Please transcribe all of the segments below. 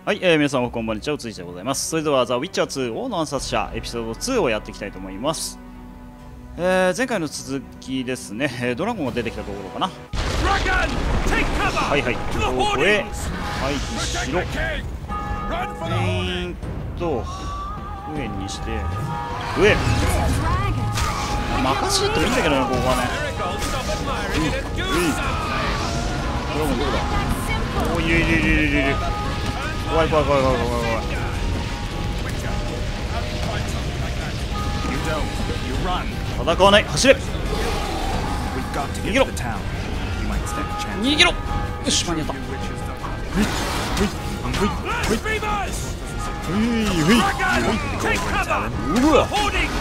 はい、皆さんこんばんにちは、ついちでございます。それでは、ザ・ウィッチャー2王の暗殺者エピソード2をやっていきたいと思います。前回の続きですね、ドラゴンが出てきたところかな。はいはい、ここへ回避しろ。上にして、上任しといいんだけどね、ここはね。ドラゴンどこだ。おー、いる。怖い。戦わない、走れ。逃げろ。よし、間に合った。うわ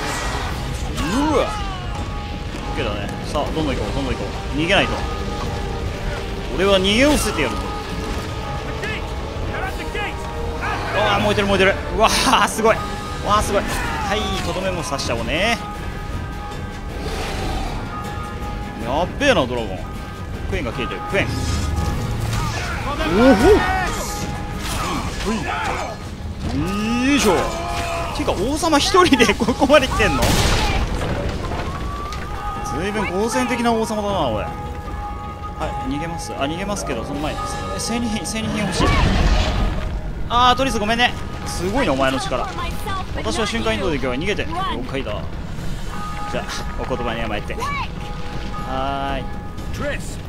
OK だね。さあ、どんどん行こう。逃げないと。俺は逃げを捨ててやるぞ。ああ、燃えてる。うわー、すごい。はい、とどめも刺しちゃおうね。やっべえな、ドラゴン。クエンが消えてる。クエン。よいしょ。ていうか、王様一人でここまで来てんの。ずいぶん好戦的な王様だな、おい。はい、逃げますけど、その前に戦利品欲しい。あー、トリスごめんね。すごいね、お前の力。私は瞬間移動で今日は逃げて。了解だ。じゃあ、お言葉に甘えて。はーい。トリス。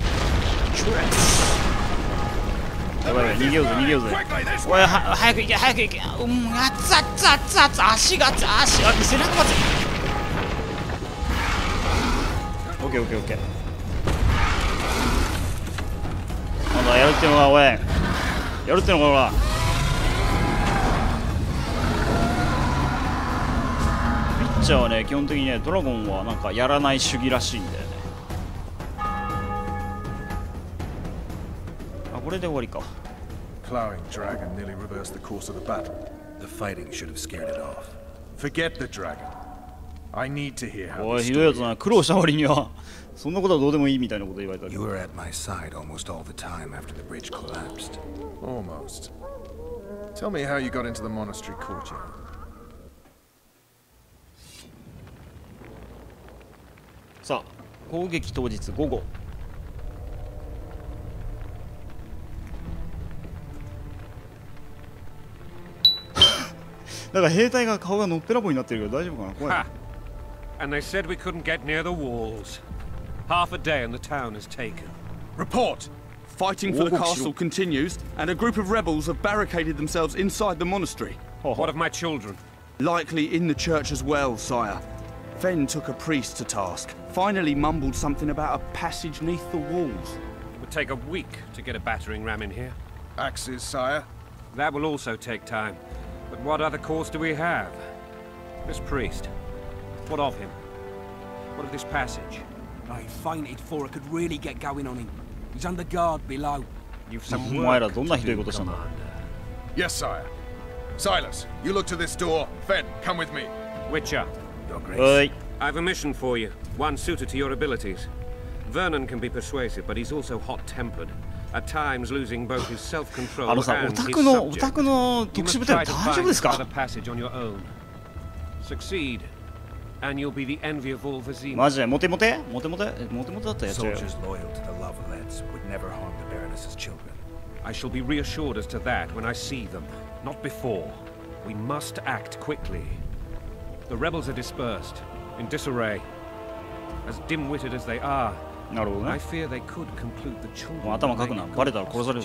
やばい、逃げようぜ。おい、早く行け。熱々、足が見せなくなっちゃう。オッケー。なんだ、やるってのが、おい。ほら。ピッチャーはね、基本的にね、ドラゴンはなんかやらない主義らしいんだよね。あ、これで終わりか。 Plowing dragon nearly reversed the course of the battle. The fighting should have scared it off. Forget the dragon. I need to hear how. おい、ひどいやつな。苦労した割にはそんなことはどうでもいいみたいなこと言われたけど。 You were at my side almost all the time after the bridge collapsed. Almost. Tell me how you got into the monastery courtyard. さあ、攻撃当日午後。なんか兵隊が顔がのっぺらぼうになってるけど大丈夫かな。怖い。 And they said we couldn't get near the walls. Half a day and the town is taken. Report! Fighting for the castle continues, and a group of rebels have barricaded themselves inside the monastery. What of my children? Likely in the church as well, sire. Fen took a priest to task. Finally mumbled something about a passage neath the walls. It would take a week to get a battering ram in here. Axes, sire. That will also take time. But what other course do we have? This priest. What of him? What of this passage? I fainted before I could really get going on him. He's under guard below. You've some お前ら work どんな to ひどい do, ことしたんだ。 Yes, sire. Silas, you look to this door. Fen, come with me. Witcher, Your Grace. はい。 I've a mission for you. One suited to your abilities. Vernon can be persuasive, but he's also hot-tempered. At times losing both his self-control あのさ、 and オ his タ subject. クの特 You 殊 must 部隊 try 大 to 丈夫 find です another か。 passage on your own. Succeed, and you'll be the envy of all Vizima. マジでモテだったらやっちゃうよ。 Soldiers loyal to the Lavalets would never harm the Baroness's children. I shall be reassured as to that when I see them, not before. We must act quickly. The rebels are dispersed, in disarray. As dim-witted as they are, なるほど I ね。 fear they could conclude the children. もう頭かくな。バレたら殺されるぞ。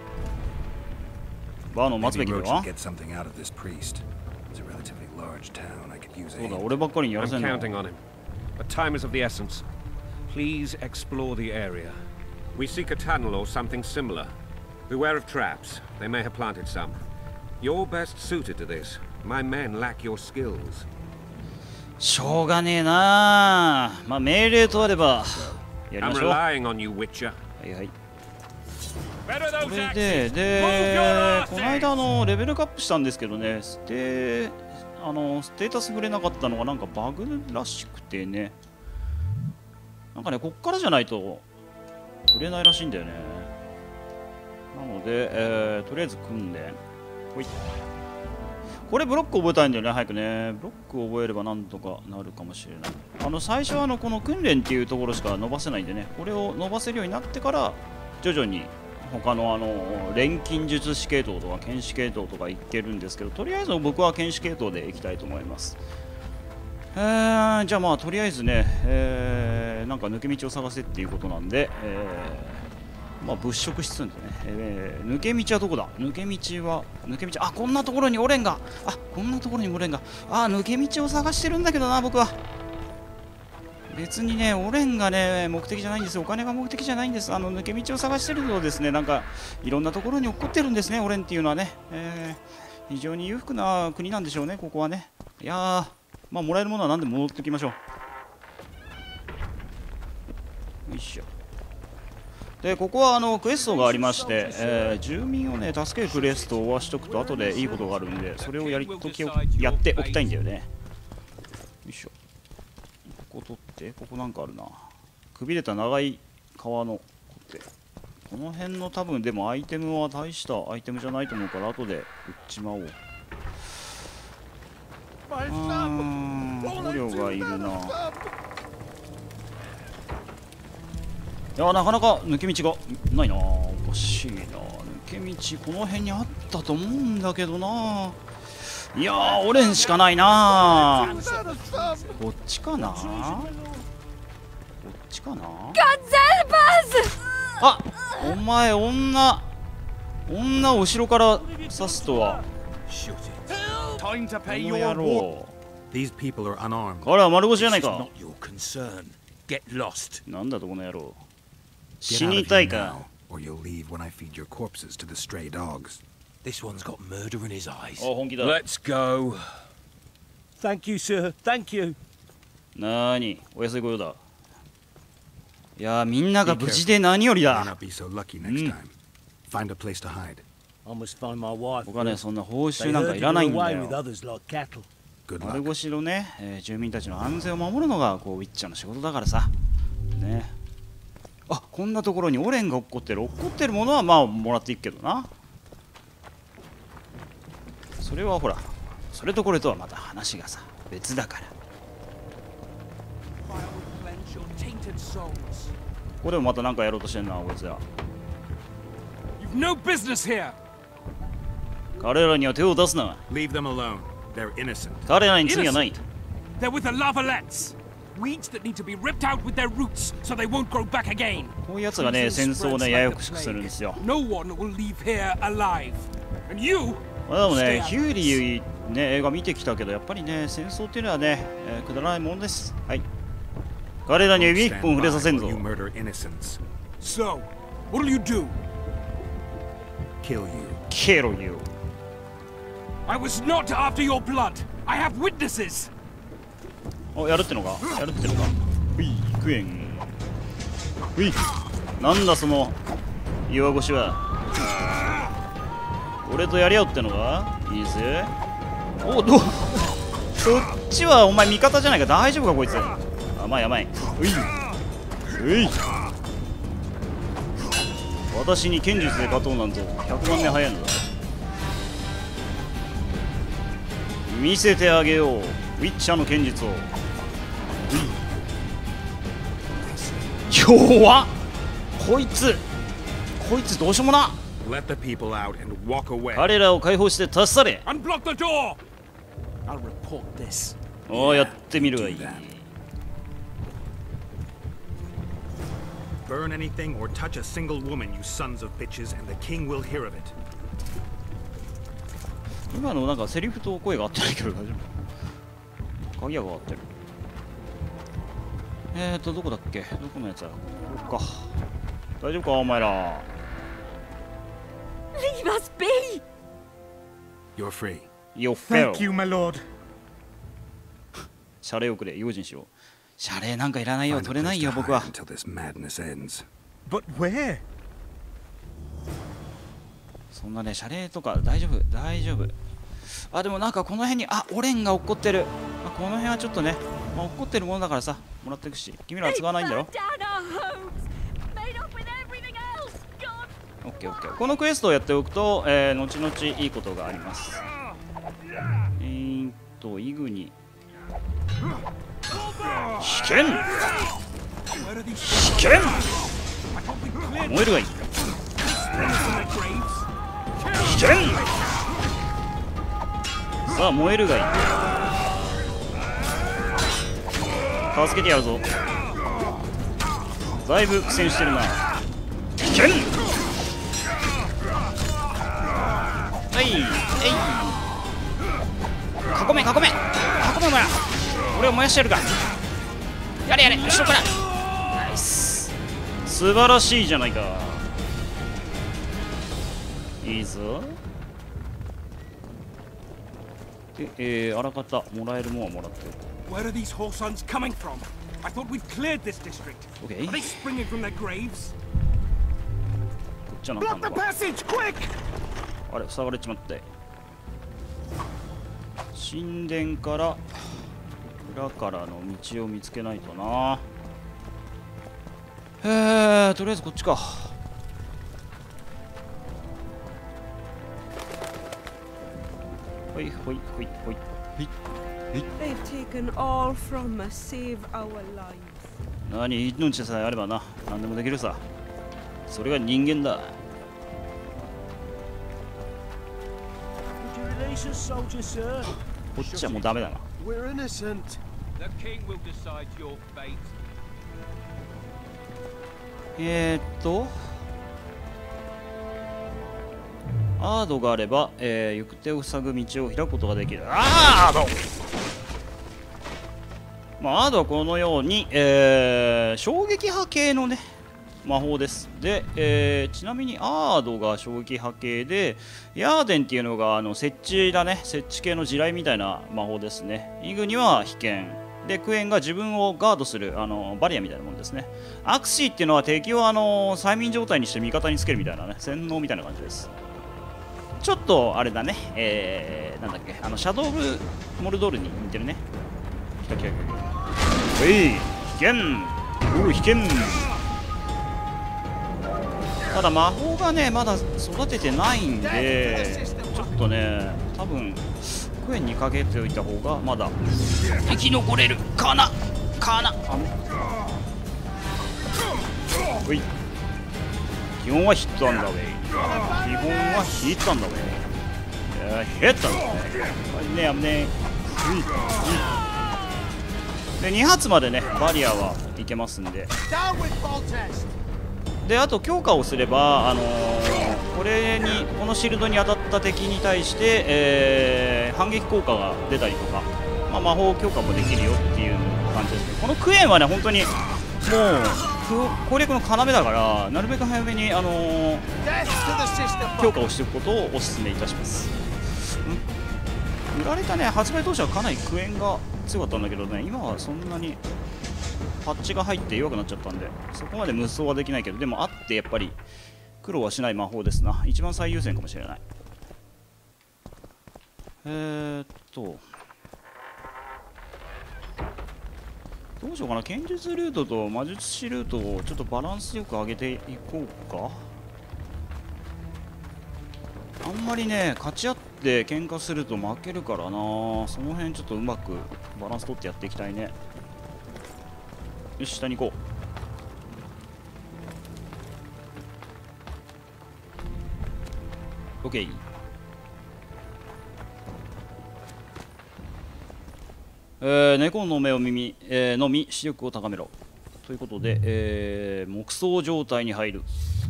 バーノン待つべ Maybe きだ Roach わ。 can get something out of this priest. It's a relatively large town. I could use そうだ、 aid. 俺ばっかりにやら I'm せんの。 counting on him. But time is of the essence. Please explore the area. We seek a tunnel or something similar. Beware of traps. They may have planted some. You're best suited to this. My men lack your skills. しょうがねえな。まあ命令とあればやり I'm ましょう。は relying on you, Witcher. いはい。 Better こ those れ axes. で、この間レベルアップしたんですけどね、ステータス触れなかったのがなんかバグらしくてね。なんかね、こっからじゃないと触れないらしいんだよね。なので、とりあえず組んで、 ほい。これブロック覚えたいんだよね、早くね。ブロック覚えればなんとかなるかもしれない。最初はこの訓練っていうところしか伸ばせないんでね、これを伸ばせるようになってから徐々に他の錬金術師系統とか剣士系統とかいけるんですけど、とりあえず僕は剣士系統でいきたいと思います。じゃあまあとりあえずね、なんか抜け道を探せっていうことなんで、まあ物色室なんでね、抜け道はどこだ？抜け道はあ、こんなところにオレンが、抜け道を探してるんだけどな、僕は。別にね、オレンがね目的じゃないんですよ。お金が目的じゃないんです。抜け道を探してるとですね、なんかいろんなところに落っこってるんですね、オレンっていうのはね。非常に裕福な国なんでしょうね、ここはね。いやー、まあもらえるものは何でも戻っておきましょう。よいしょ。で、ここはクエストがありまして、住民をね助けるクエストを終わしとくと後でいいことがあるんで、それをやっておきたいんだよね。よいしょ。ここ取って、ここなんかあるな。くびれた長い川のこの辺の多分でもアイテムは大したアイテムじゃないと思うから後で売っちまおう。捕虜がいるな。いや、なかなか抜け道がないな。おかしいな。抜け道この辺にあったと思うんだけどな。いやー、オレンしかないな。こっちかな。あ、お前女を後ろから刺すとは。この野郎。 These people are unarmed. 彼は丸腰じゃないか。 Your concern. Get lost. なんだとこの野郎。 Get 死 out に of た here いか。 now, or you'll leave when I feed your corpses to the stray dogs. This one's got murder in his eyes. あ、本気だ。 Let's go. Thank you, sir. Thank you. なーに、お安いご用だ。いやー、みんなが無事で何より May だ。 not be so lucky next time. Find a place to hide. I must find my wife. 僕はね、そんな報 They 酬なんか herded いら her ないんだ away with よ。 others like cattle. Good 丸 luck. 腰のね、住民たちの安全を守るのがこうウィッチャーの仕事だからさ。ね。あ、こんなところにオレンが落っこってる。落っこってるものはまあもらっていくけどな。それはほら、それとこれとはまた話がさ、別だから。ここでもまた何かやろうとしてんな、こいつら。 You've no business here. 彼らには手を出すな。 Leave them alone. They're innocent. 彼らに罪はない。 They're with the lavalettes. Weeds that need to be ripped out with their roots so they won't grow back again. こういうやつがね、戦争をね、ややこしくするんですよ。 No one will leave here alive. And you? まあでもね、ヒューリーね、映画見てきたけど、やっぱりね、戦争っていうのはね、くだらないものです。はい。彼らに指一本触れさせんぞ。 You murder innocents. So, what'll you do? Kill you. ケロユ。 I was not after your blood. I have witnesses. お、やるってのかやるってのか。ふい、クエン。ふい。なんだその岩越しは。俺とやり合うってのかいいぜ。お、そっちはお前味方じゃないか。大丈夫かこいつ。甘い甘い。うい。私に剣術で勝とうなんぞ100万年早いのだ。見せてあげよう、ウィッチャーの剣術を。弱っ、こいつどうしようもな。 Let the people out and walk away. 彼らを解放して立ち去れ。 Unblock the door. I'll report this. おお、やってみるがいい。 Burn anything or touch a single woman, you sons of bitches, and the king will hear of it. 今のなんかセリフと声が合ってないけど大丈夫。鍵が変わってる。どこだっけ、どこのやつだ。ここか。大丈夫かお前ら。 Leave us be! You're free. You fail. Thank you, my lord. 謝礼をくれ、用心しろ。謝礼なんかいらないよ、 Find a 取れない place よ to 僕 hide は。 until this madness ends. But where? そんなね、謝礼とか大丈夫、大丈夫。あ、でもなんかこの辺に、あ、オレンが落っこってる。あ、この辺はちょっとね、まあ、落っこってるものだからさ、もらっていくし、君らは使わないんだろ。 Down our homes, made up with everything else. God オッケーオッケー。このクエストをやっておくと、後々いいことがあります。イグニ危険危険燃えるがいい。危険さあ燃えるがいい。助けてやるぞ。だいぶ苦戦してるな。危険はいえい囲め囲め囲めお前ら。俺を燃やしてやるか。やれやれ後ろから。ナイス素晴らしいじゃないか。いいぞ。で、あらかたもらえるもんはもらっておこ Where are these Horsons coming from? I thought we'd cleared this district. う。 OK Are they springing from their graves? こっちはなんか Block the passage, quick! あれ塞がれちまって。神殿から裏からの道を見つけないとな。とりあえずこっちか。ほいほいほいほいほい。 They've taken all from us, save our lives. 何命さえあればな、何でもできるさ。それが人間だ。 Would you release us, soldier, sir? こっちはもうダメだな。 We're innocent. The king will decide your fate. アードがあれば、行く手を塞ぐ道を開くことができる。アード、アードはこのように、衝撃波系のね魔法です。で、ちなみにアードが衝撃波系で、ヤーデンっていうのが設置だね、設置系の地雷みたいな魔法ですね。イグニは被験で、クエンが自分をガードするバリアみたいなものですね。アクシーっていうのは敵を催眠状態にして味方につけるみたいなね、洗脳みたいな感じです。ちょっとあれだね、なんだっけ、シャドウブモルドールに似てるね。来た来た来た。危険危険。ただ魔法がねまだ育ててないんで、ちょっとね多分クエンにかけておいた方がまだ生き残れるかなかな。ほい、基本はヒットアンダーウェイ。基本はヒットアンダーウェイ。ヒットアンダーウェイ。ね、危ねえ。で2発までねバリアはいけますんで。であと強化をすれば、このシールドに当たった敵に対して、反撃効果が出たりとか、魔法強化もできるよっていう感じですね。このクエンはね本当にもう攻略の要だから、なるべく早めに、強化をしていくことをお勧めいたします。売られたね発売当初はかなりクエンが強かったんだけどね、今はそんなにパッチが入って弱くなっちゃったんで、そこまで無双はできないけど、でもあってやっぱり苦労はしない魔法ですな。一番最優先かもしれない。どうしようかな。剣術ルートと魔術師ルートをちょっとバランスよく上げていこうか。あんまりね勝ち合って喧嘩すると負けるからな。その辺ちょっとうまくバランス取ってやっていきたいね。よし下に行こう。 OK。猫の目を耳、のみ視力を高めろということで、黙想状態に入る。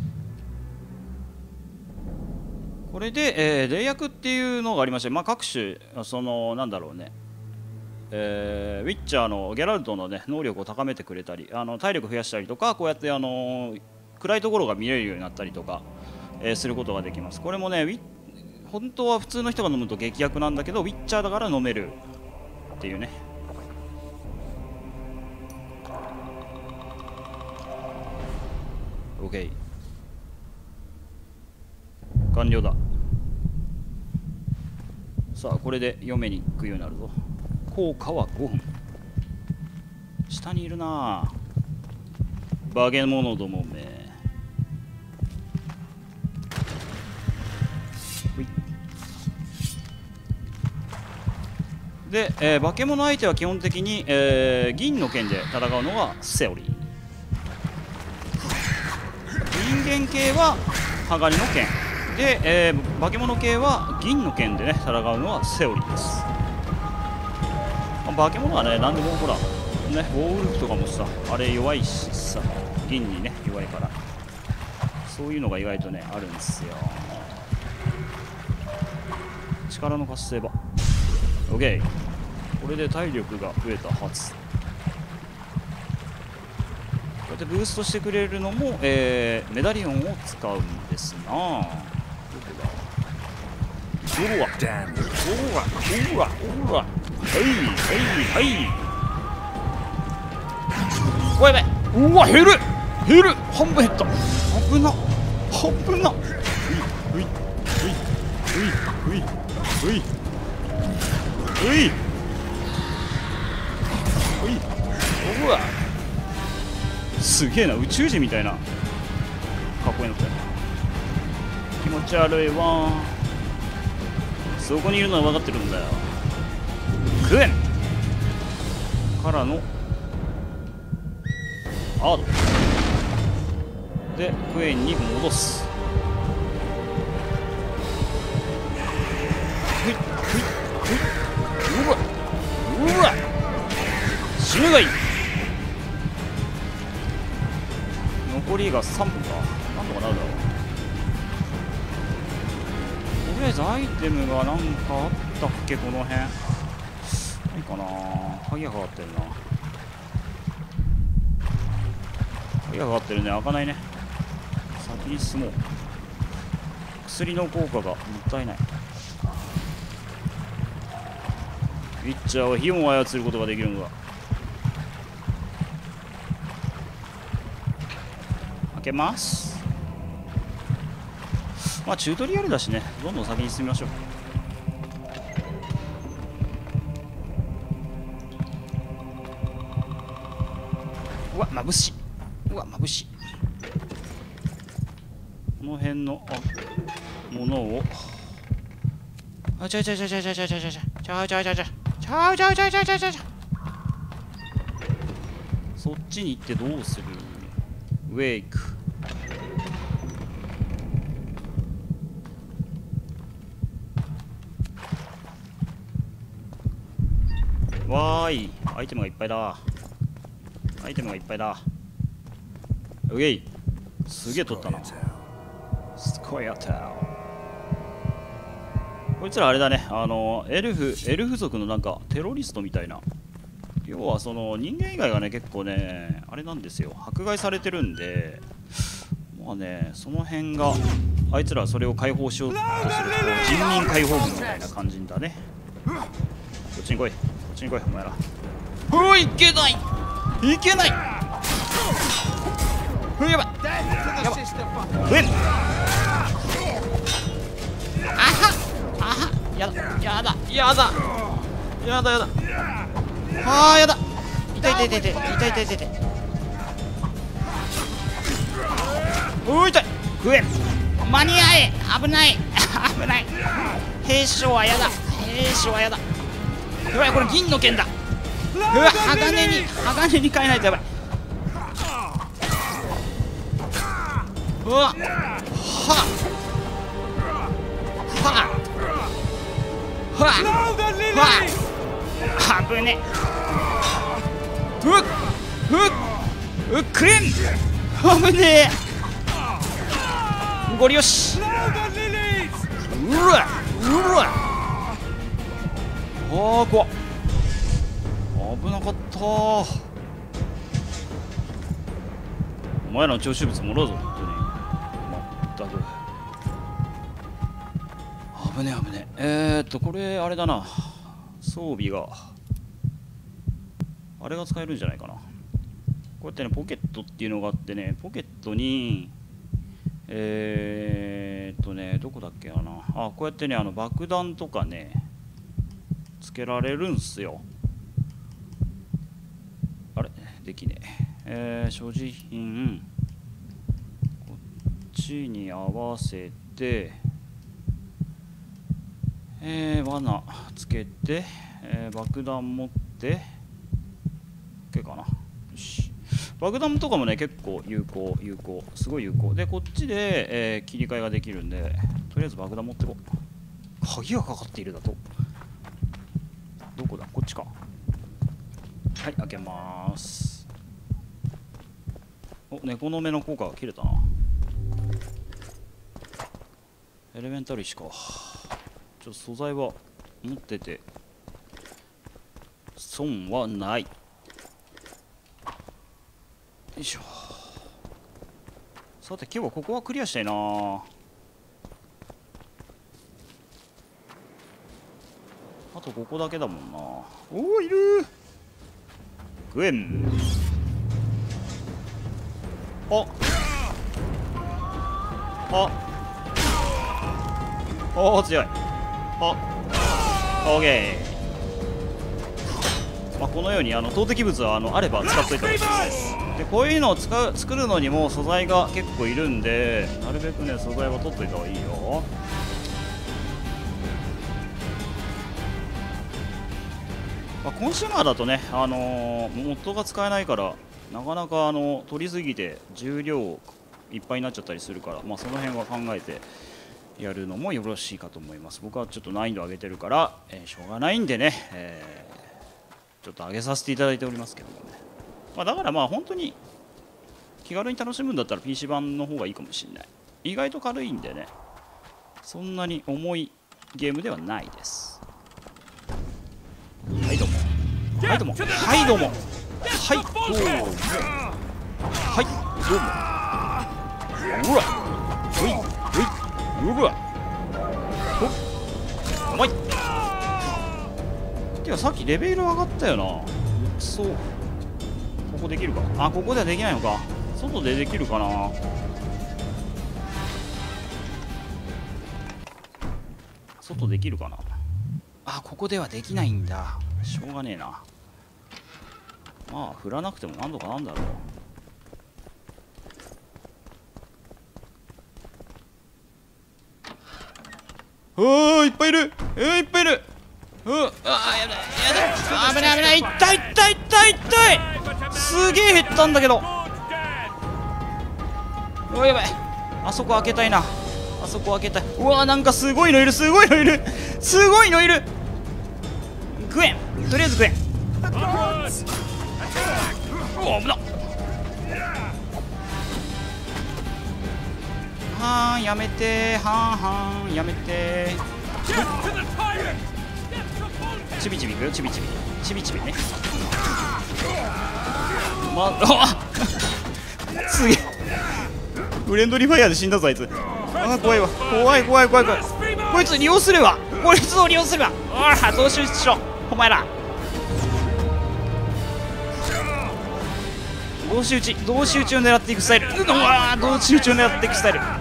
これで、霊薬っていうのがありまして、各種なんだろうね、ウィッチャーのギャラルトの、ね、能力を高めてくれたり、体力増やしたりとか、こうやって暗いところが見れるようになったりとか、することができます。これもね本当は普通の人が飲むと劇薬なんだけど、ウィッチャーだから飲めるっていうね。OK 完了だ。さあこれで読めに行くようになるぞ。効果は5分。下にいるな化け物どもめ。 で、化け物相手は基本的に、銀の剣で戦うのがセオリー。人間系は鋼の剣で、化け物系は銀の剣でね戦うのはセオリーです。化け物はね、なんでもほらね、ウォーウルフとかもさ、あれ弱いしさ、銀にね弱いから、そういうのが意外とねあるんですよ。力の活性場 OK、 これで体力が増えたはず。こうやってブーストしてくれるのも、メダリオンを使うんですな。どこだ、うわうわうわ、はいはいはい、うわやばい、うわ減る減る、半分減った、危な危な、うわすげえな、宇宙人みたいなかっこいいのって気持ち悪いわ。そこにいるのは分かってるんだよ。クエンからのアードでクエンに戻す。うわ死ぬがいい。残りが3分か、なんとかなるだろう。とりあえずアイテムがなんかあったっけ、この辺ないかな。鍵がかかってるな、鍵がかかってるね、開かないね。先に進もう。薬の効果がもったいない。ウィッチャーは火を操ることができるのだ。開けます。まあチュートリアルだしね、どんどん先に進みましょう。うわ眩しい、うわ眩しい。この辺のものをちゃちゃちゃちゃちゃちゃちゃちゃちゃちゃちゃちゃちゃちゃちゃちゃちゃちゃちゃ、そっちに行ってどうする。ウェイク、わーい、アイテムがいっぱいだ、アイテムがいっぱいだ。ウェイ、すげえ取ったな。スコヤタウン、こいつらあれだね、エルフ族のなんかテロリストみたいな。要はその人間以外がね結構ねあれなんですよ、迫害されてるんで、まあねその辺があいつらはそれを解放しようとする人民解放軍みたいな感じだね。こっちに来い、こっちに来いお前ら。おい、いけないいけない、やばいやばい、やだやだやだやだやだ、あーやだ、痛い痛い痛い痛い痛い痛い痛い、おい痛い、食え、間に合え、危ない危ない、兵士はやだ、兵士はやだ、やばい、これ銀の剣だ、うわ鋼に変えないとやばい、うわはあぶね、くれん、あぶねえ、ゴリよし、うわあー怖っ、危なかったー。お前らの徴収物もらうぞ本当に、まったく危ね危ね。これあれだな、装備があれが使えるんじゃないかな。こうやってねポケットっていうのがあってね、ポケットにどこだっけかなあ、こうやってね爆弾とかねつけられるんすよ。あれできねえ、所持品こっちに合わせて罠つけて、 爆弾持って OK かな。よし、爆弾とかもね結構有効すごい有効で、こっちで、切り替えができるんで、とりあえず爆弾持ってこう。鍵がかかっているだと。どこだ、こっちか。はい、開けまーす。お、猫の目の効果が切れたな。エレメンタル石か。ちょっと素材は持ってて損はない。よいしょ。さて今日はここはクリアしたいな。あとここだけだもんな。おお、いる。グエン。あおお、強い。オーケー。まあ、このように投擲物はあれば使っといた方がいいです。でこういうのを作るのにも素材が結構いるんで、なるべくね素材は取っといた方がいいよ。まあ、コンシューマーだとね、モッドが使えないからなかなか取りすぎて重量いっぱいになっちゃったりするから、まあ、その辺は考えてやるのもよろしいかと思います。僕はちょっと難易度上げてるから、しょうがないんでね、ちょっと上げさせていただいておりますけどもね。まあ、だからまあ本当に気軽に楽しむんだったら PC 版の方がいいかもしれない。意外と軽いんでね、そんなに重いゲームではないです。はいどうも、はいどうも、はいどうも、はいどうも、はいどうも。うわほいほい、うわほっ、うまい。てかさっきレベル上がったよな。そう、ここできるか。あ、ここではできないのか。外でできるかな。外できるかな。あ、ここではできないんだ。しょうがねえな。まあ振らなくてもなんとかなんだろう。いっぱいいる。いっぱいいる。やだやだ、危ない危ない、痛い痛い痛い痛い。すげえ減ったんだけど。やばい、あそこ開けたいな。あそこ開けたい。うわ、なんかすごいのいる、すごいのいる、すごいのいる。グエン、とりあえずグエン。お、危な。はーん、やめて、はーはーん、やめて。ちびちびいくよ、ちびちび、ちびちびね。すげえ、フレンドリーファイヤーで死んだぞあいつ。あ、怖いわ、怖い怖い怖い怖い。こいつ利用するわ、こいつを利用するわ。ああ、増収しろお前ら。同士討ちを狙っていくスタイル。うわー、同士討ちを狙っていくスタイル。あ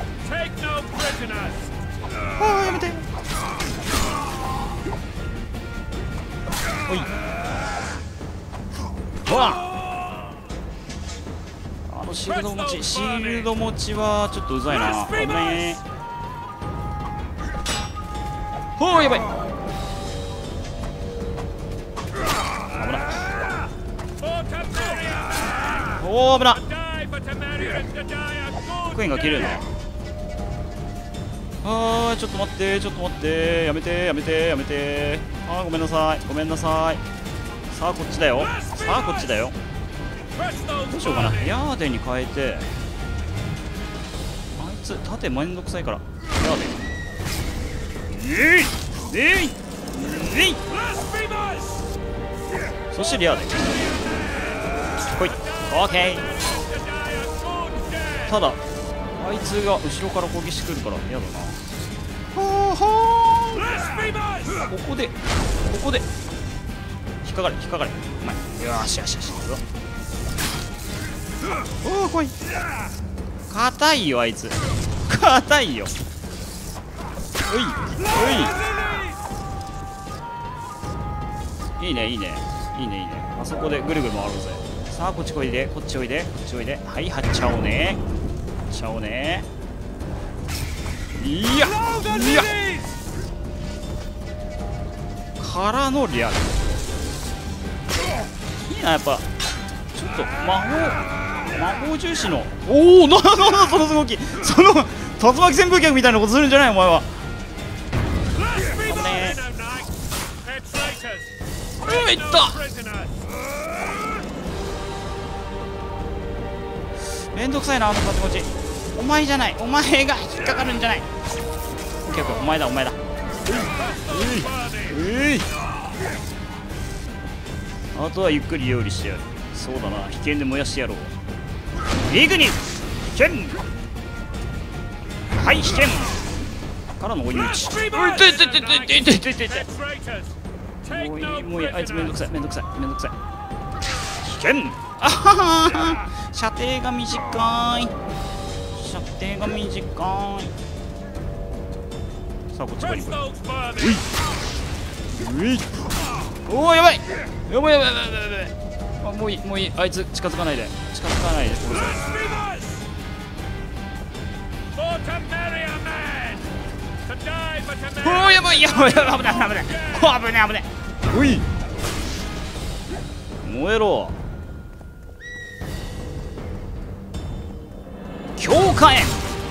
あ、やめて。おい、ほら、シールド持ちはちょっとうざいな。危ないね。ほう、やばい、危ない。おー、危な。クイーンが切れるな。あー、ちょっと待って、ちょっと待って、やめてやめてやめて。あー、ごめんなさいごめんなさい。さあこっちだよ、さあこっちだよ。どうしようかな、ヤーデンに変えて。あいつ盾めんどくさいからヤーデン。そしてリアーデン来い。オーケー。ただあいつが後ろから攻撃してくるから嫌だな。はあ、ここで引っかかれ引っかかれ。うまい。よしよしよし、おお、怖い。硬いよあいつ、硬いよ。おいおい、いいねいいねいいねいいね。あそこでぐるぐる回ろうぜ。さあこっちおいで、こっちおいで、こっちおいで。はい、張っちゃおうね、張っちゃおうね。いやいや、 からのリアル。いいな、やっぱちょっと魔法重視の。おお、なんだその動き、その竜巻旋風脚みたいなことするんじゃないお前は。危ねえ。いった。めんどくさいな、あの立ち持ち。お前じゃない、お前が引っかかるんじゃない。オッケーオッケー、お前だお前だ。あとはゆっくり料理してやる。そうだな、危険で燃やしてやろう。イグニ危険。はい、危険からの追い打ち。もういい、あいつめんどくさいめんどくさいめんどくさい。危険。あはは、射程が短い、射程が短い。さあこっちから行く。おお、やばいやばいやばいやばいやばい。あ、もういいもういい、あいつ近づかないで近づかないで。おお、やばいやばいやばい、危ない危ない危ない危ない危ない。おい、燃えろ。強化炎。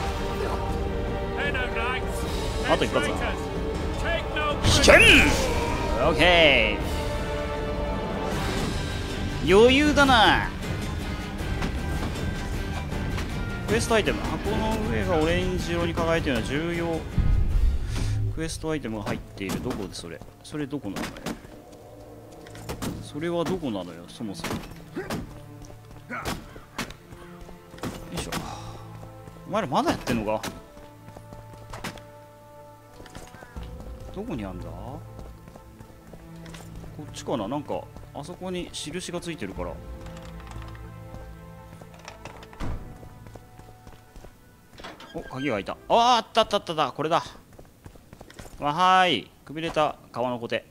あと一発だ。危険。オッケー、余裕だな。クエストアイテム、箱の上がオレンジ色に輝いているのは重要クエストアイテムが入っている。どこでそれどこなのよ。それはどこなのよ、そもそも。よいしょ。お前らまだやってんのか。どこにあんだ。こっちかな。なんかあそこに印がついてるから。お、鍵が開いた。あったあったあっただ、これだ。わはーい、くびれた川のコテ。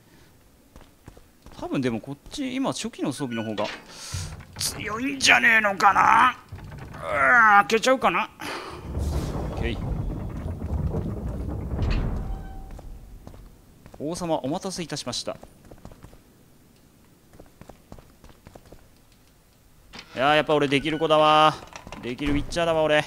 多分でもこっち今初期の装備の方が強いんじゃねえのかな。開けちゃうかな。オッケー。王様お待たせいたしました。いやー、やっぱ俺できる子だわ。できるウィッチャーだわ俺。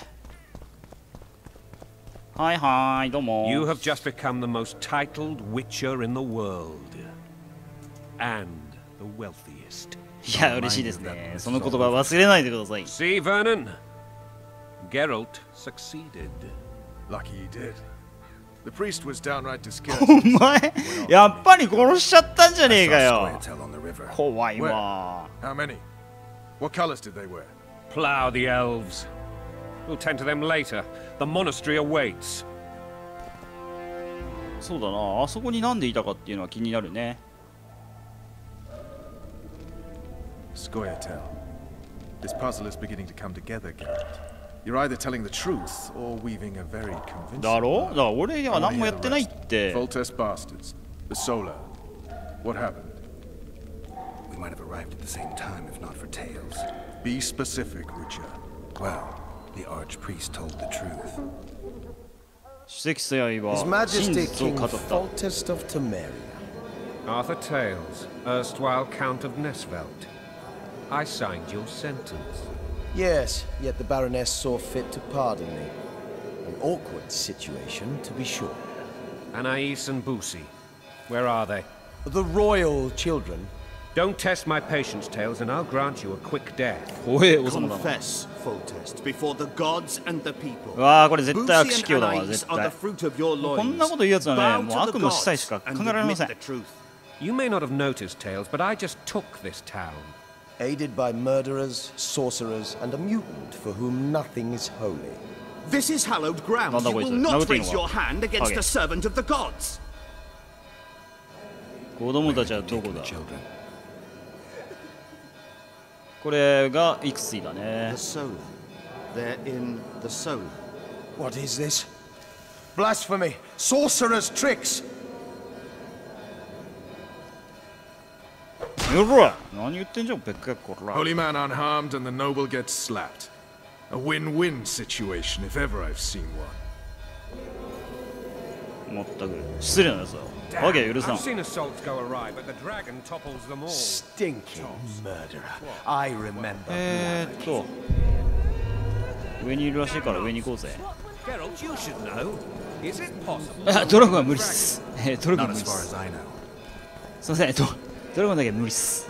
はいはい、どうも。 You have just become the most titled witcher in the world and the wealthiest. いや、嬉しいですね。その言葉忘れないでください。 See, Vernon? Geralt succeeded. Lucky he did. The priest was downright お disgusted. 前やっぱり殺しちゃったんじゃねえかよ。 Square tail on the river. 怖いわ。 How many? What colors did they wear? Plough the elves. We'll tend to them later. The monastery awaits. そうだな、あそこになんでいたかっていうのは気になるね。 Square-tail. This puzzle is beginning to come together, Geralt. You're either telling the truth or weaving a very convincing だろ。だ lie. から俺は何もやってないって。 Voltes bastards. The Solar. What happened? We might have arrived at the same time if not for tales. Be specific, Witcher. Well, the archpriest told the truth. 主席祭は His 真 Majesty 実を King 語った。 Foltest of Temeria. Arthur Tales, erstwhile Count of Nesvelt. I signed your sentence. Yes, yet the Baroness saw fit to pardon me. An awkward situation, to be sure. Anais and Boosie. Where are they? The royal children. Don't test my patience, Tales, and I'll grant you a quick death. 怖え王様だな。 Confess, Foltest, before the gods and the people. うわあ、これ絶対悪 Boosie 司教だわ and 絶 Anais are 対。 the fruit of your こんな loins. こと言うやつはね、 Bow もう to 悪 the の司祭し gods か and 考えられませ admit ん。 the truth. You may not have noticed, Tales, but I just took this town. Aided by murderers, sorcerers, and a mutant for whom nothing is holy. This is hallowed ground. No, no, You wait, will no, not wait, raise no. your hand against Okay. a servant of the gods. 子供たちはどこ The だ。 children. これがイクスイだね The。solar. They're in the solar. What is this? Blasphemy! Sorcerer's tricks! うら何言ってんじゃん、べっかこら。 Holy man unharmed and the noble gets slapped. A win-win situation if ever I've seen one. まったく失礼なやつだ。わけは許さん。 I've seen assaults go awry, but the dragon topples them all. Stinking murderer. I remember. 上にいるらしいから上に行こうぜ。 Geralt, you should know. Is it possible? あ、ドラゴンは無理っす。ドラゴン Not 無理 as っ far す。 as I know. すいません、ドラゴンだけ無理っす。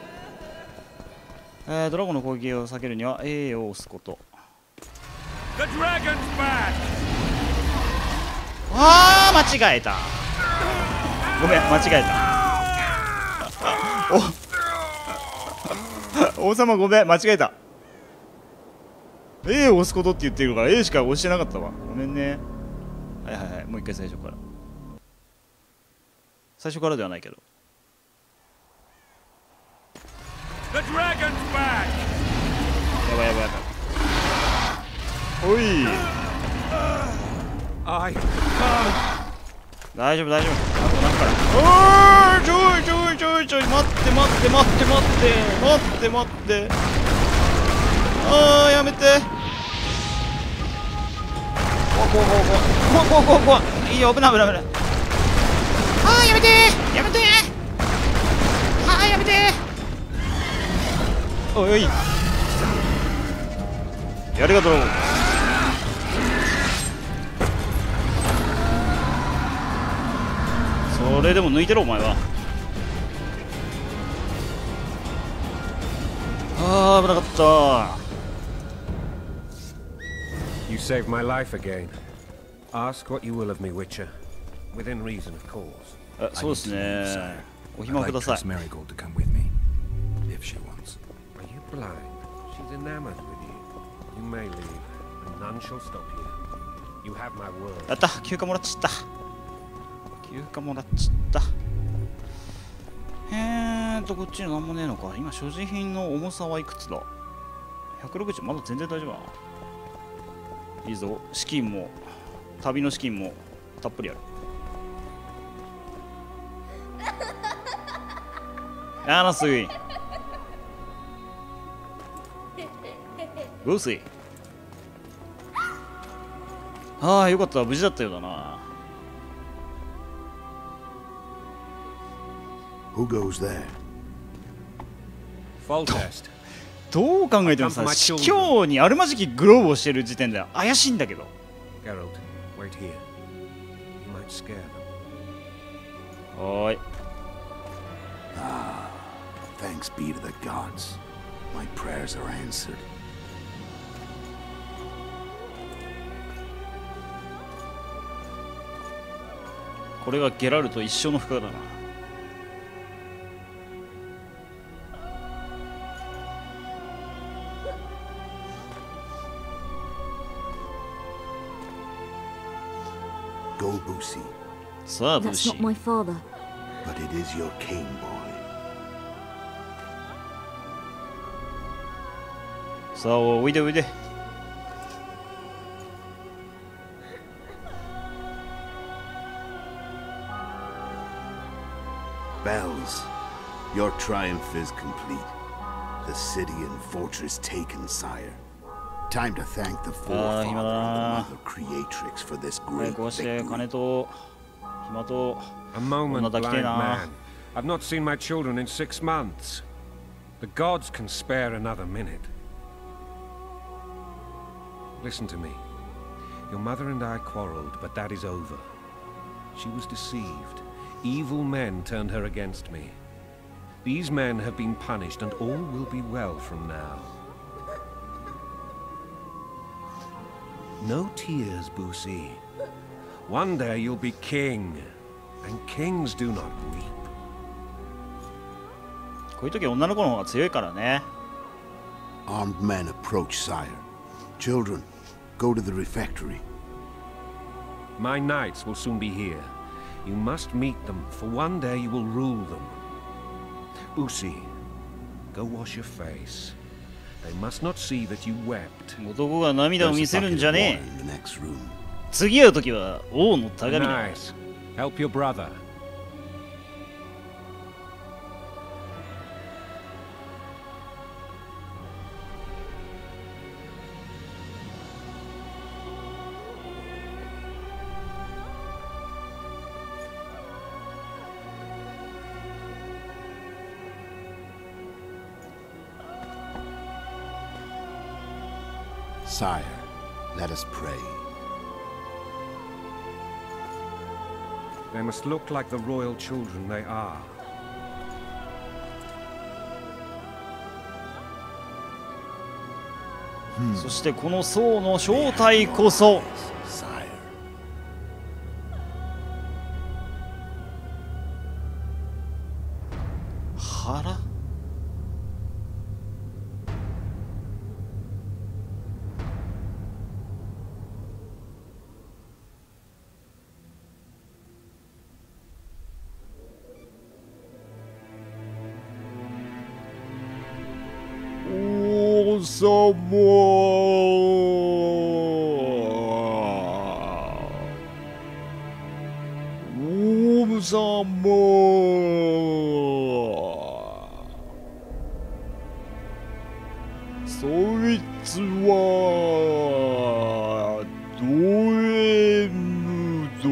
ドラゴンの攻撃を避けるには A を押すこと。 The dragon's back! あー、間違えた。ごめん、間違えた。王様ごめん、間違えた。A を押すことって言ってるから A しか押してなかったわ。ごめんね。はいはいはい、もう一回最初から。最初からではないけど。 The dragon's back! やばいやばいやばい。おい。大丈夫大丈夫。なんから。おー、ちょいちょいちょいちょい、待って待って待って待って待って待って。あー、やめて。怖い。いいよ、危ない危ない危ない。あー、やめてやめて。あー、やめて。おいおい。ありがとう。それでも抜いてろお前は。あー、危なかった。 You saved my life again. Ask what you will of me, Witcher. Within reason, of course. そうですね。お暇ください。 Marigold to come with me, if she wants. Are you blind? She's enamored with you. You may leave, and none shall stop you. You have my word. やった、休暇もらっちゃった。休暇もらっちゃった。こっちになんもねえのか。今、所持品の重さはいくつだ ?160、まだ全然大丈夫だな。いいぞ、資金も、旅の資金もたっぷりある。Anna Sui. Lucy. ああ、よかった。無事だったようだな。 Who goes there? Foltest. どう考えてもさ、司教にあるまじきグローブをしてる時点で怪しいんだけど。 Geralt, wait here. You might scare them. はーい。 Thanks be to the gods. My prayers are answered. これがゲラルト一生の負荷だな。 Go, Boosie. さあ、ブー That's シ not my father. But it is your king, boy. さあ、おいでおいで。 Bells, your triumph is complete. The city and fortress taken, sire. Time to thank the forefather and the mother creatrix for this great こうして victory. 金と暇と A moment, 女抱きてえ blind な。 man. I've not seen my children in 6 months. The gods can spare another minute. Listen to me. Your mother and I quarreled, but that is over. She was deceived. Evil men turned her against me. These men have been punished, and all will be well from now. No tears, Boosie. One day you'll be king, and kings do not weep. こういう時女の子の方が強いからね。 Armed men approach, sire. Children, go to the refectory. My knights will soon be here. You must meet them, for one day you will rule them. Boosie, go wash your face. They must not see that you wept. 男が涙を There's 見 a せるん bucket じゃ of ね water in the next room. え。次会う時は王の鏡だ。 Nice. Help your brother. Sire, let us pray. They must look like the royal children they are. そしてこの僧の正体こそ腹？王様、そいつはド M だ。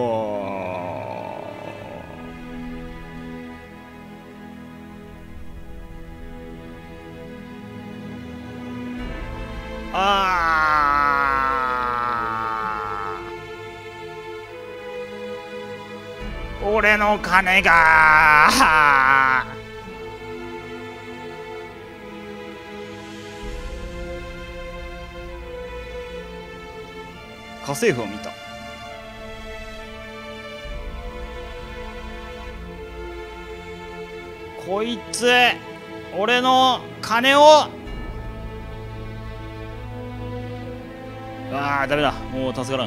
俺の金が家政婦を見た。こいつ俺の金をダメだ、もう助からん。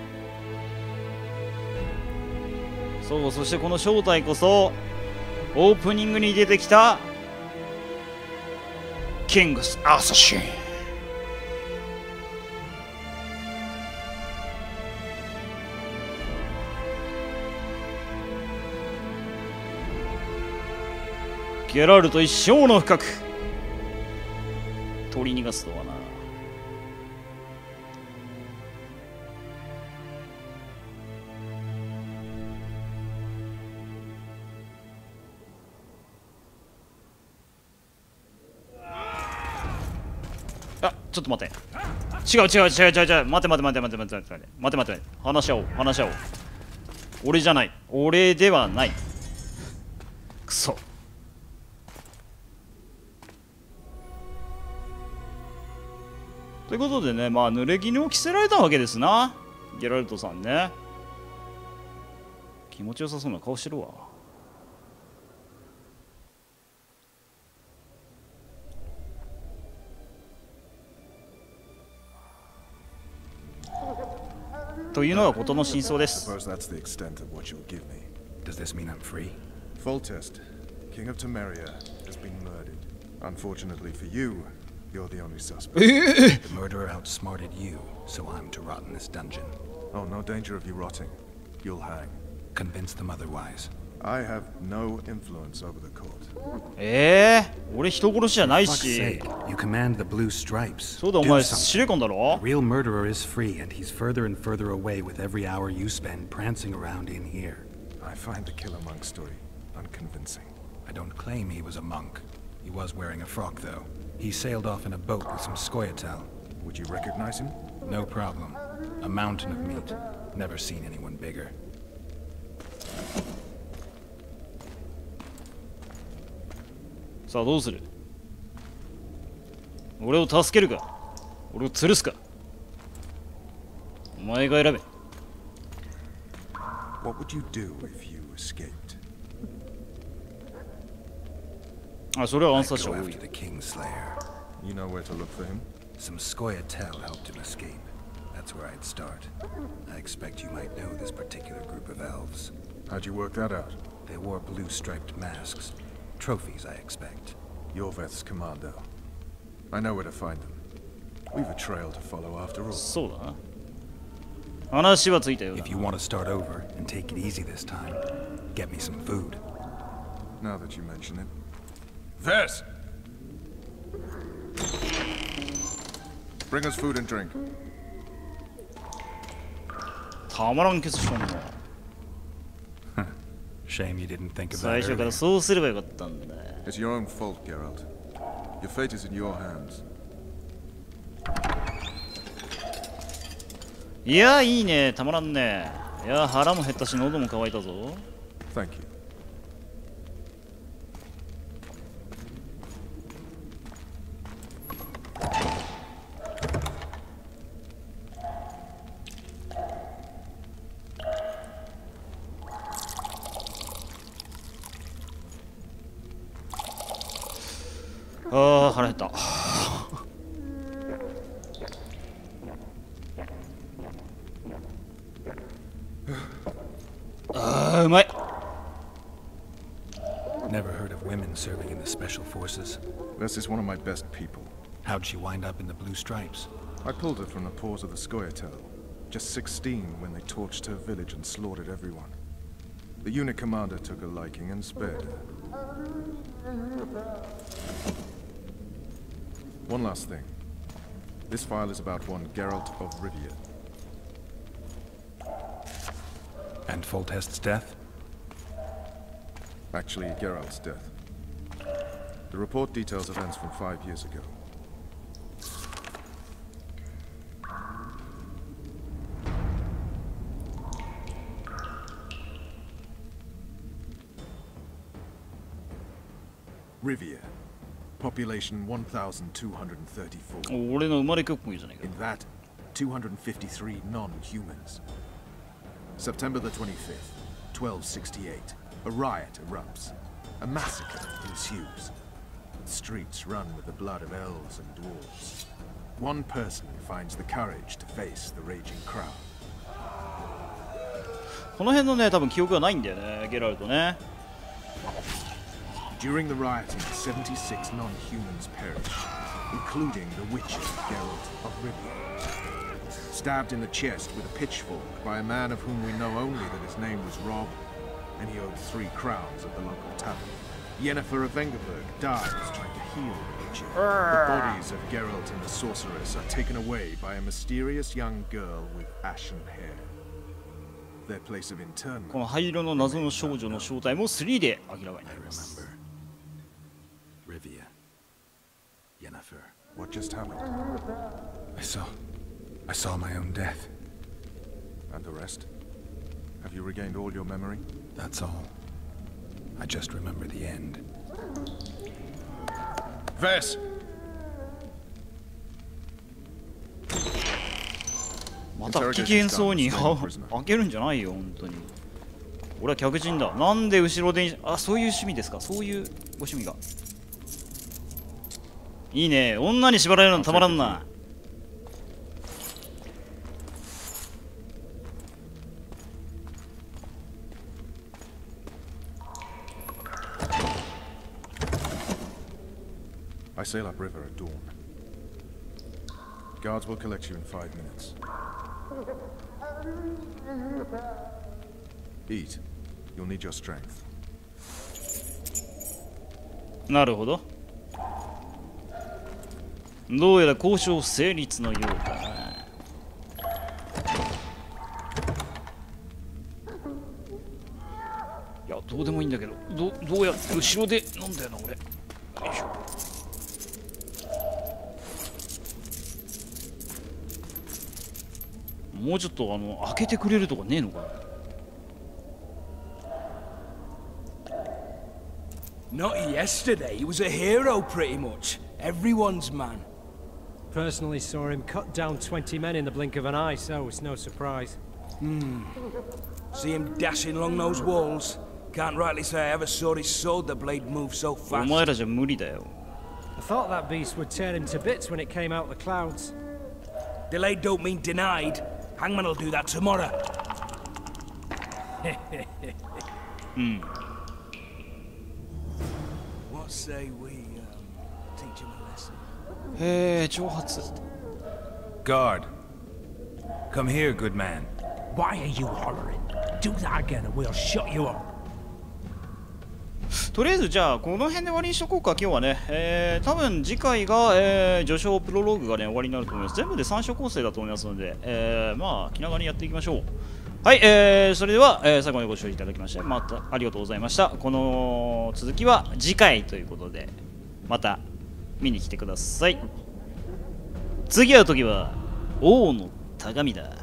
そう、そしてこの正体こそオープニングに出てきたキングス・アサシン。ゲラルト一生の深く取り逃がすとはな。ちょっと待って。違う。待て。話し合おう。俺じゃない。俺ではない。くそ。ということでね、まあ濡れ衣を着せられたわけですな。ゲラルトさんね。気持ちよさそうな顔してるわ。というのが事の真相です。 Suppose that's the extent of what you'll give me. Does this mean I'm free? Foltest, King of Temeria, has been murdered. Unfortunately for you, you're the only suspect. The murderer outsmarted you, so I'm to rot in this dungeon. Oh, no danger of you rotting. You'll hang. Convince them otherwise. I have no influence over the court. 俺人殺しじゃないし。 You command the blue stripes. そうだ、お前司令官だろ。 The real murderer is free, and he's further and further away with every hour you spend prancing around in here. I find the Killer Monk story unconvincing. I don't claim he was a monk. He was wearing a frock, though. He sailed off in a boat with some Scoia'tael. Would you recognize him? No problem. A mountain of meat. Never seen anyone bigger. さあどうする？俺を助けるか？俺を吊るすか？お前が選べ。 What would you do if you escaped? それは暗殺者多い。 The Kingslayer. You know where to look for him? Some Scoia'tael helped him escape. That's where I'd start. I expect you might know this particular group of elves. How'd you work that out? They wore blue striped masks. Trophies, I expect. Yorveth's commando. I know where to find them. We've a trail to follow after all. そうだな。話はついたようだ。 If you want to start over and take it easy this time, get me some food. Now that you mention it. Vess! Bring us food and drink. たまらんケツしとんの。 Shame you didn't think of that 最初から earlier. そうすればよかったんだ。 It's your own fault, Geralt. Your fate is in your hands. いやいいね、たまらんね。いや腹も減ったし喉も渇いたぞ。 Thank you. ああ腹減った。ああうまい。 Never heard of women serving in the special forces. This is one of my best people. How'd she wind up in the Blue Stripes? I pulled her from the paws of the Scoia'tael. Just 16 when they torched her village and slaughtered everyone. The unit commander took a liking and spared her. One last thing. This file is about one Geralt of Rivia. And Foltest's death? Actually, Geralt's death. The report details events from 5 years ago. Rivia. Population 1,234. 俺の生まれ曲もいいじゃないか。 In that, 253 non-humans. September the 25th, 1268. A riot erupts. A massacre ensues. The streets run with the blood of elves and dwarves. One person finds the courage to face the raging crowd. この辺のね、多分記憶がないんだよね、ゲラルトね。 During the rioting, 76 non-humans perished, including the Witcher Geralt of Rivia. Stabbed in the chest with a pitchfork by a man of whom we know only that his name was Rob, and he owed 3 crowns at the local tavern. Yennefer of Vengerberg dies trying to heal the Witcher. The bodies of Geralt and the sorceress are taken away by a mysterious young girl with ashen hair. Their place of internment. この灰色の謎の少女の正体も3で明らかになります。 Rivia. Yennefer. What just happened? I saw my own death. And the rest? Have you regained all your memory? That's all. I just remember the end. Vess! また不機嫌そうに開けるんじゃないよ、本当に。俺は客人だ。なんで後ろで、あ、そういう趣味ですか。そういうご趣味が。いいね。女に縛られるのたまらんな。 I sail upriver at dawn. Guards will collect you in 5 minutes. Eat. You'll need your strength. なるほど。どうやら交渉成立のようだな。いや、どうでもいいんだけど、どうやって後ろでなんだよな、俺。よいしょ。もうちょっと開けてくれるとかねえのかな。 Not yesterday, he was a hero pretty much. Everyone's man. Personally saw him cut down 20 men in the blink of an eye, so it's no surprise. See him dashing along those walls. Can't rightly say I ever saw his sword the blade move so fast. お前らじゃ無理だよ。 I thought that beast would tear him to bits when it came out the clouds. Delayed don't mean denied. Hangman will do that tomorrow. What say we teach him a lesson? へえ、挑発。 Guard. Come here, good man. Why are you hollering? Do that again and we'll shut you up. とりあえずじゃあこの辺で終わりにしとこうか。今日はね、多分次回が、序章プロローグがね終わりになると思います。全部で3章構成だと思いますので、まあ気長にやっていきましょう。はい、それでは、最後までご視聴いただきましてまたありがとうございました。この続きは次回ということでまた見に来てください。次会う時は王の高みだ。